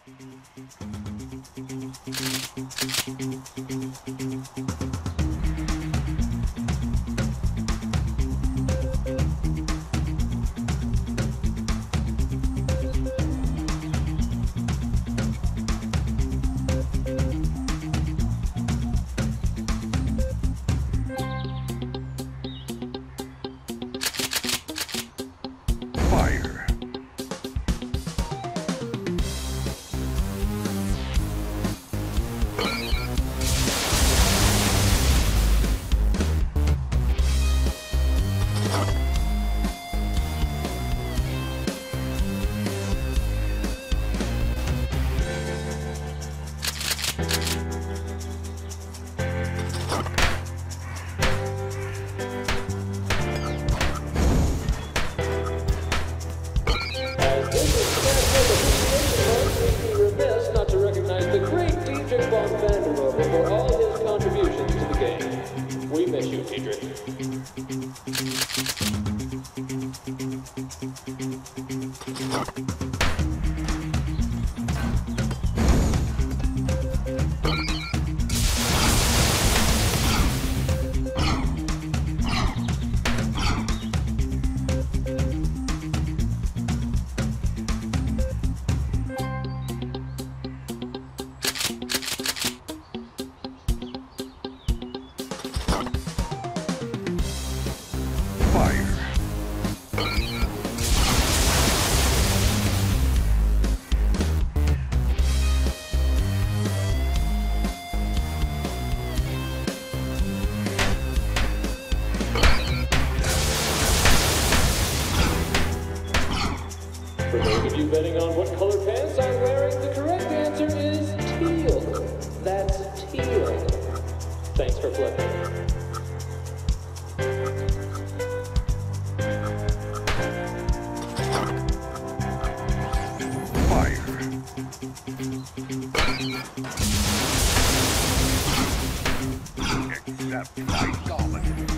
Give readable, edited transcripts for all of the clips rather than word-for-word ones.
For all his contributions to the game. We miss you, Diedrich. For those of you betting on what color pants I'm wearing, the correct answer is teal. That's teal. Thanks for flipping. Except my dominance.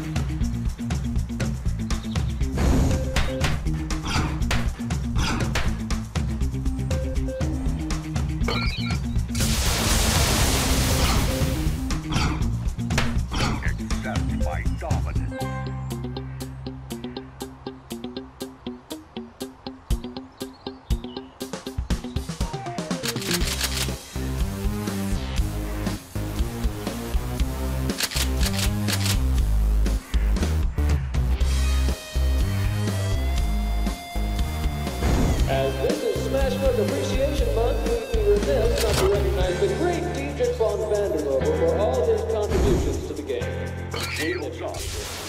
As this is Smashmuck Appreciation Month, we'd be remiss not to recognize the great Diedrich von Vandermogen for all his contributions to the game. Shields up.